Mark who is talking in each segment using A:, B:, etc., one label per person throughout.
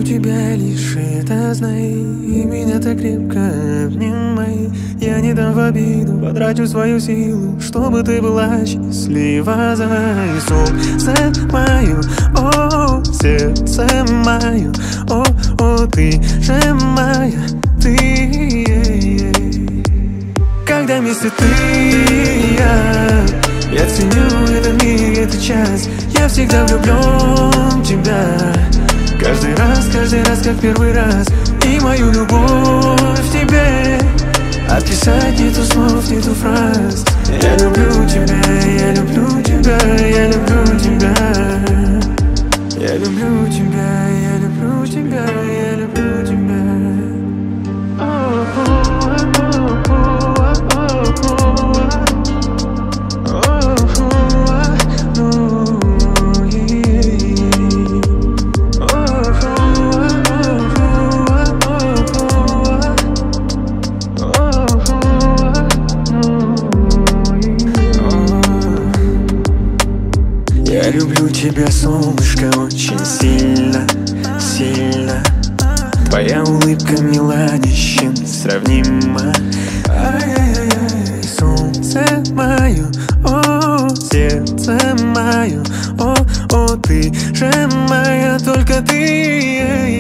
A: тебя, лишь это знай, и меня так крепко обнимай. Я не дам в обиду, потрачу свою силу, чтобы ты была счастлива за мое солнце мое, о, сердце мое, о, ты же моя, ты. Когда вместе ты и я ценю этот миг, этот час. Я всегда влюблен в тебя. Каждый раз, как первый раз. И мою любовь к тебе описать нету слов, нету фраз. Я люблю тебя, я люблю тебя, я люблю тебя. Я люблю тебя, я люблю тебя, я люблю тебя. Я люблю тебя, солнышко, очень сильно, сильно. Твоя улыбка мила, несравнима. Ай-яй-яй, солнце мое, о, сердце мое, о, ты же моя, только ты.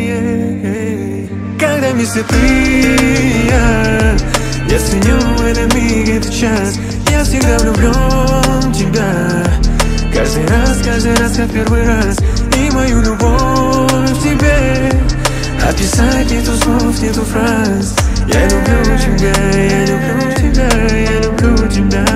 A: Когда вместе ты и я ценю этот миг, этот час. Я всегда влюблен в тебя. Каждый раз, как первый раз. И мою любовь к тебе описать нету слов, нету фраз. Я люблю тебя, я люблю тебя, я люблю тебя.